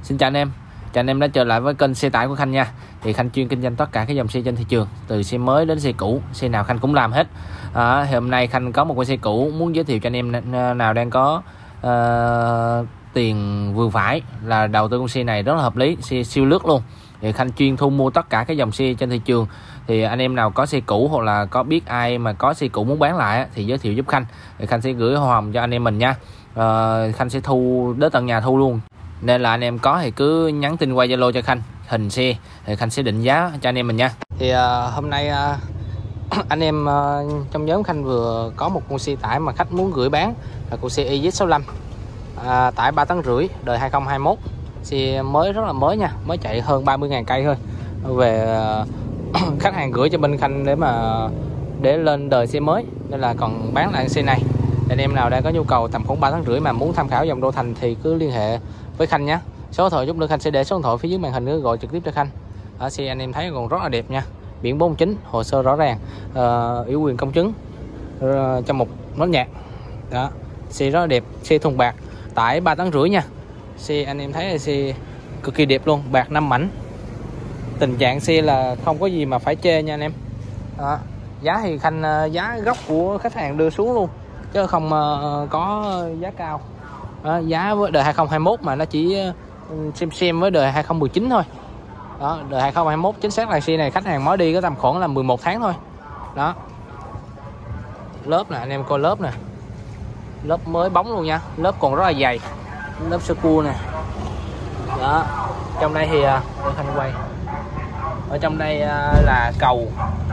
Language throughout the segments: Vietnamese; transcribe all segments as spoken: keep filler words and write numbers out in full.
Xin chào anh em, chào anh em đã trở lại với kênh xe tải của Khanh nha. Thì Khanh chuyên kinh doanh tất cả các dòng xe trên thị trường, từ xe mới đến xe cũ, xe nào Khanh cũng làm hết. À, thì hôm nay Khanh có một con xe cũ muốn giới thiệu cho anh em nào đang có uh, tiền vừa phải là đầu tư con xe này rất là hợp lý, xe siêu lướt luôn. Thì Khanh chuyên thu mua tất cả các dòng xe trên thị trường. Thì anh em nào có xe cũ hoặc là có biết ai mà có xe cũ muốn bán lại thì giới thiệu giúp Khanh, thì Khanh sẽ gửi hoa hồng cho anh em mình nha. Uh, Khanh sẽ thu đến tận nhà thu luôn, nên là anh em có thì cứ nhắn tin qua Zalo cho Khanh hình xe thì Khanh sẽ định giá cho anh em mình nha. Thì uh, hôm nay uh, anh em uh, trong nhóm Khanh vừa có một con xe tải mà khách muốn gửi bán là con xe i dét sáu lăm, uh, tải ba tấn rưỡi, đời hai không hai mốt, xe mới rất là mới nha, mới chạy hơn ba mươi ngàn cây thôi. Về uh, khách hàng gửi cho bên Khanh để mà để lên đời xe mới, nên là còn bán lại xe này. Anh em nào đang có nhu cầu tầm khoảng ba tấn rưỡi mà muốn tham khảo dòng Đô Thành thì cứ liên hệ với Khanh nhé. Số điện thoại giúp đỡ Khanh sẽ để số điện thoại phía dưới màn hình, nữa gọi trực tiếp cho Khanh. Ở xe anh em thấy còn rất là đẹp nha, biển bốn chín, hồ sơ rõ ràng, uh, ủy quyền công chứng uh, trong một nốt nhạc đó. Xe rất là đẹp, xe thùng bạc, tải ba tấn rưỡi nha. Xe anh em thấy là xe cực kỳ đẹp luôn, bạc năm mảnh, tình trạng xe là không có gì mà phải chê nha anh em đó. Giá thì Khanh uh, giá gốc của khách hàng đưa xuống luôn chứ không uh, có giá cao đó. Giá với đời hai không hai mốt mà nó chỉ uh, xem xem với đời hai không một chín thôi đó. Đời hai không hai mốt chính xác là xe này khách hàng mới đi có tầm khoảng là mười một tháng thôi đó. Lớp nè anh em coi, lớp nè, lớp mới bóng luôn nha, lớp còn rất là dày, lớp sơ cua nè đó. Trong đây thì uh, để Khanh quay ở trong đây uh, là cầu.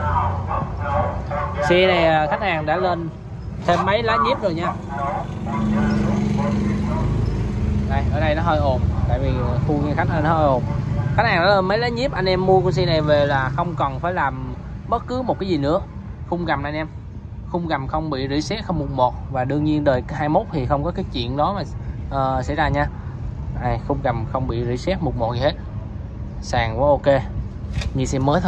Xe này uh, khách hàng đã lên thêm mấy lá nhíp rồi nha. Đây, ở đây nó hơi ồn, tại vì khu nghe khách nó hơi ồn. Khách hàng đó mấy lá nhíp, anh em mua con xe này về là không cần phải làm bất cứ một cái gì nữa. Khung gầm này anh em, khung gầm không bị rỉ sét không một một, và đương nhiên đời hai mốt thì không có cái chuyện đó mà uh, xảy ra nha. Đây, khung gầm không bị rỉ sét một một gì hết, sàn quá ok, như xe mới thôi.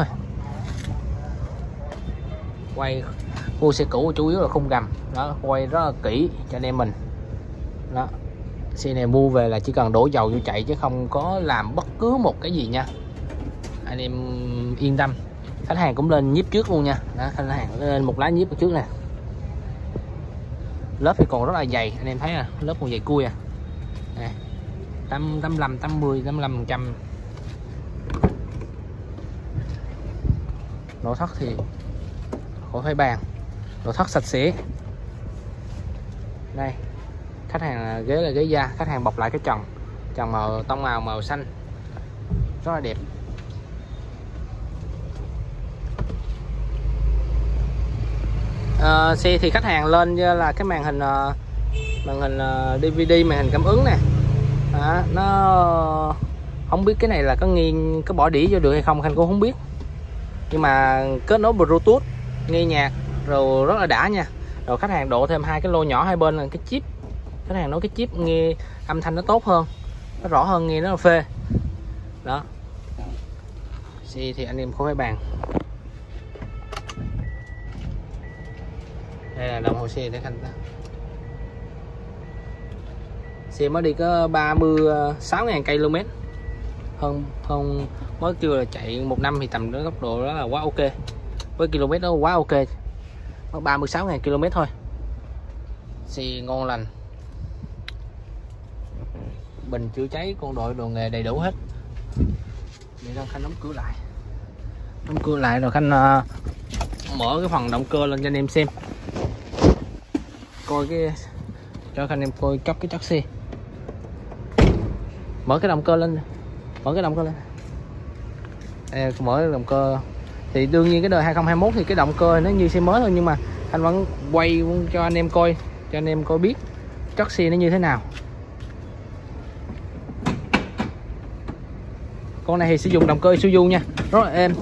Quay mua xe cũ chủ yếu là khung gầm đó, quay rất là kỹ cho anh em mình đó. Xe này mua về là chỉ cần đổ dầu vô chạy chứ không có làm bất cứ một cái gì nha, anh em yên tâm. Khách hàng cũng lên nhíp trước luôn nha đó, khách hàng lên một lá nhíp ở trước nè. Lớp thì còn rất là dày, anh em thấy à, lớp còn dày cui à, tám mươi lăm, tám mươi, tám mươi lăm phần trăm. Nội thất thì khỏi phải bàn, nội thất sạch sẽ. Đây, khách hàng ghế là ghế da, khách hàng bọc lại cái trần trần màu tông màu màu xanh rất là đẹp. À, xe thì khách hàng lên là cái màn hình màn hình đê vê đê, màn hình cảm ứng nè à, nó không biết cái này là có nghiêng có bỏ đĩa vô được hay không Khanh cũng không biết, nhưng mà kết nối Bluetooth nghe nhạc rồi rất là đã nha. Rồi khách hàng độ thêm hai cái lô nhỏ hai bên là cái chip, khách hàng nói cái chip nghe âm thanh nó tốt hơn, nó rõ hơn, nghe nó là phê đó. Xe thì anh em không phải bàn. Đây là đồng hồ xe để Khanh ta. Xe mới đi có ba mươi sáu ngàn cây km, hơn hơn mới kêu là chạy một năm thì tầm đó góc độ đó là quá ok, với km đó quá ok, có ba mươi sáu ngàn km thôi. Xe ngon lành, bình chữa cháy con đội đồ nghề đầy đủ hết. Để cho Khanh đóng cửa lại, đóng cửa lại rồi Khanh uh, mở cái phần động cơ lên cho anh em xem, coi cái cho Khanh em coi cấp cái chất xe. Mở cái động cơ lên, mở cái động cơ lên. Đây, mở cái động cơ thì đương nhiên cái đời hai không hai mốt thì cái động cơ nó như xe mới thôi, nhưng mà anh vẫn quay cho anh em coi, cho anh em coi biết chất xe nó như thế nào. Con này thì sử dụng động cơ Isuzu nha, rất là êm.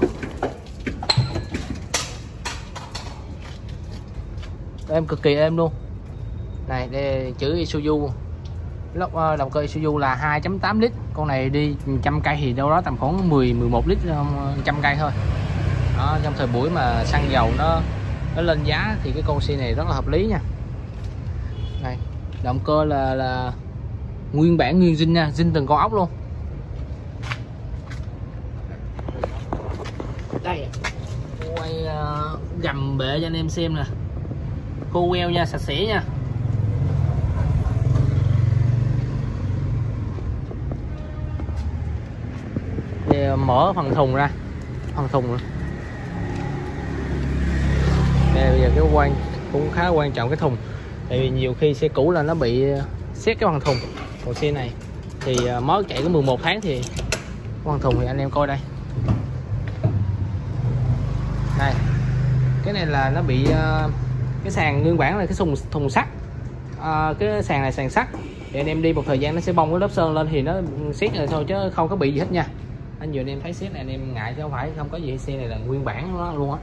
Êm cực kỳ êm luôn. Này đây chữ Isuzu, lốc uh, động cơ Isuzu là hai chấm tám lít, con này đi một trăm cây thì đâu đó tầm khoảng mười mười một lít, một trăm cây thôi đó. Trong thời buổi mà xăng dầu nó nó lên giá thì cái con xe này rất là hợp lý nha. Này, động cơ là là nguyên bản nguyên zin nha, zin từng con ốc luôn uh, gầm bệ cho anh em xem nè, khô queo nha, sạch sẽ nha. Thì mở phần thùng ra, phần thùng nữa. Đây, bây giờ cái quan cũng khá quan trọng cái thùng, tại vì nhiều khi xe cũ là nó bị xét cái phần thùng. Còn xe này thì mới chạy có mười một tháng thì phần thùng thì anh em coi đây. Đây, cái này là nó bị uh, cái sàn nguyên bản là cái thùng thùng sắt, uh, cái sàn này sàn sắt thì anh em đi một thời gian nó sẽ bong cái lớp sơn lên thì nó xét rồi thôi chứ không có bị gì hết nha. Anh vừa anh em thấy xét này anh em ngại chứ không phải không có gì, xe này là nguyên bản nó luôn á.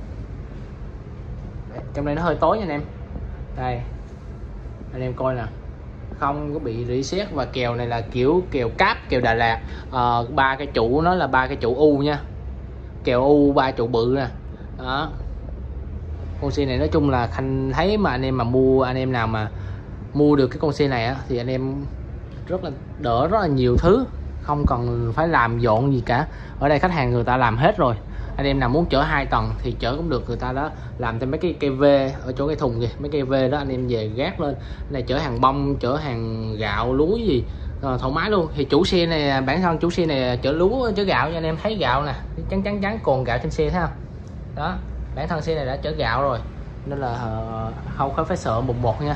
Trong đây nó hơi tối nha anh em. Đây anh em coi nè, không có bị rỉ sét, và kèo này là kiểu kèo cáp, kèo Đà Lạt. Ba uh, cái trụ nó là ba cái trụ U nha, kèo U ba trụ bự nè. Đó, con xe này nói chung là Khanh thấy mà anh em mà mua, anh em nào mà mua được cái con xe này á thì anh em rất là đỡ rất là nhiều thứ, không cần phải làm dọn gì cả. Ở đây khách hàng người ta làm hết rồi. Anh em nào muốn chở hai tầng thì chở cũng được, người ta đã làm thêm mấy cái cây V ở chỗ cái thùng kìa, mấy cây V đó anh em về gác lên. Này chở hàng bông, chở hàng gạo lúa gì à, thoải mái luôn. Thì chủ xe này, bản thân chủ xe này chở lúa chở gạo nha anh em, thấy gạo nè, trắng trắng trắng còn gạo trên xe thấy không? Đó, bản thân xe này đã chở gạo rồi nên là uh, không có phải sợ một một nha.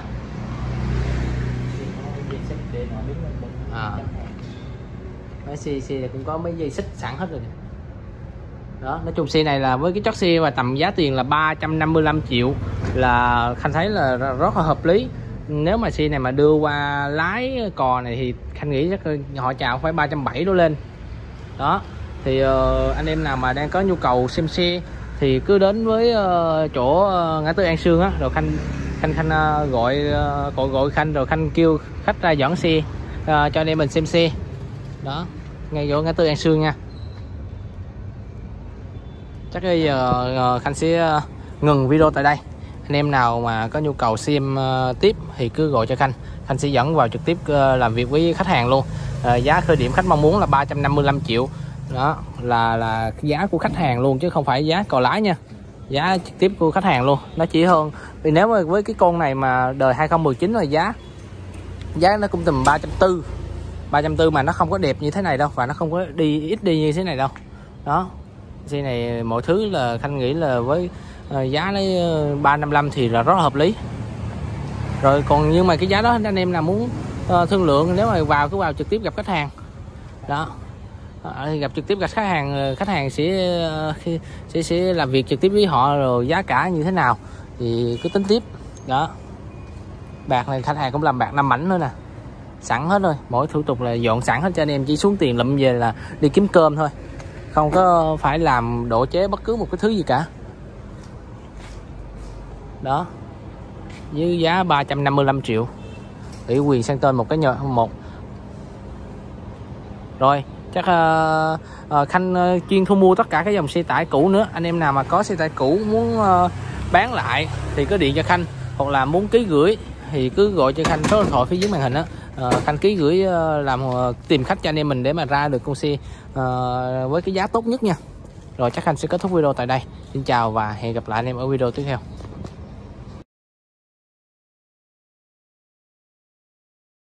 À, mấy xe xe này cũng có mấy dây xích sẵn hết rồi nè. Đó, nói chung xe này là với cái chót xe và tầm giá tiền là ba trăm năm mươi lăm triệu là Khanh thấy là rất là hợp lý. Nếu mà xe này mà đưa qua lái cò này thì Khanh nghĩ chắc họ chào phải ba trăm bảy mươi đổ lên. Đó, thì uh, anh em nào mà đang có nhu cầu xem xe thì cứ đến với uh, chỗ uh, ngã tư An Sương á, rồi Khanh Khanh Khanh uh, gọi uh, gọi gọi Khanh rồi Khanh kêu khách ra dẫn xe uh, cho anh em mình xem xe. Đó, ngay chỗ ngã tư An Sương nha. Chắc bây giờ Khanh sẽ ngừng video tại đây. Anh em nào mà có nhu cầu xem tiếp thì cứ gọi cho Khanh, Khanh sẽ dẫn vào trực tiếp làm việc với khách hàng luôn. À, giá khởi điểm khách mong muốn là ba trăm năm mươi lăm triệu. Đó là là giá của khách hàng luôn chứ không phải giá cò lái nha, giá trực tiếp của khách hàng luôn. Nó chỉ hơn vì nếu mà với cái con này mà đời hai không một chín là giá giá nó cũng tầm ba trăm tư mươi, ba trăm tư mươi mà nó không có đẹp như thế này đâu, và nó không có đi ít đi như thế này đâu. Đó, xe này mọi thứ là Khanh nghĩ là với uh, giá lấy uh, ba trăm năm mươi lăm thì là rất là hợp lý rồi. Còn nhưng mà cái giá đó anh em nào muốn uh, thương lượng, nếu mà vào cứ vào trực tiếp gặp khách hàng. Đó, uh, gặp trực tiếp gặp khách hàng, khách hàng sẽ, uh, sẽ sẽ làm việc trực tiếp với họ, rồi giá cả như thế nào thì cứ tính tiếp. Đó, bạc này khách hàng cũng làm bạc năm mảnh nữa nè, sẵn hết rồi, mỗi thủ tục là dọn sẵn hết cho anh em, chỉ xuống tiền lụm về là đi kiếm cơm thôi, không có phải làm độ chế bất cứ một cái thứ gì cả. Đó, với giá ba trăm năm mươi lăm triệu, ủy quyền sang tên một cái nhờ một. Rồi chắc uh, uh, Khanh uh, chuyên thu mua tất cả các dòng xe tải cũ nữa. Anh em nào mà có xe tải cũ muốn uh, bán lại thì cứ điện cho Khanh, hoặc là muốn ký gửi thì cứ gọi cho Khanh số điện thoại phía dưới màn hình đó. Uh, Khanh ký gửi uh, làm uh, tìm khách cho anh em mình để mà ra được con xe uh, với cái giá tốt nhất nha. Rồi chắc Khanh sẽ kết thúc video tại đây. Xin chào và hẹn gặp lại anh em ở video tiếp theo.